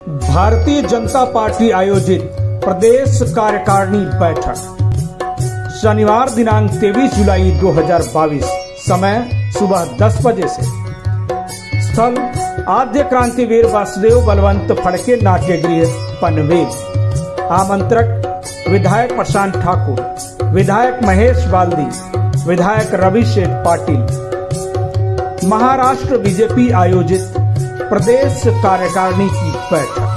Bharatiya Janata party आयोजित प्रदेश कार्यकारिणी बैठक शनिवार दिनांक 23 जुलाई 2022 समय सुबह 10 बजे से। स्थल आद्य क्रांतिवीर वासुदेव बलवंत फड़के नाट्यगृह पनवेल। आमंत्रक विधायक प्रशांत ठाकुर, विधायक महेश बाल्दी, विधायक रवि शेठ पाटिल। महाराष्ट्र बीजेपी आयोजित प्रदेश कार्यकारिणी की बैठक।